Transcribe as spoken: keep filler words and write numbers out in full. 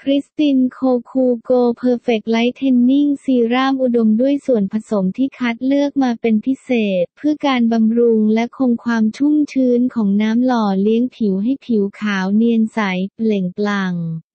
คริสตินโคคูโกเพอร์เฟกต์ไลท์เทนนิ่งซีรั่มอุดมด้วยส่วนผสมที่คัดเลือกมาเป็นพิเศษเพื่อการบำรุงและคงความชุ่มชื้นของน้ำหล่อเลี้ยงผิวให้ผิวขาวเนียนใสเปล่งปลั่ง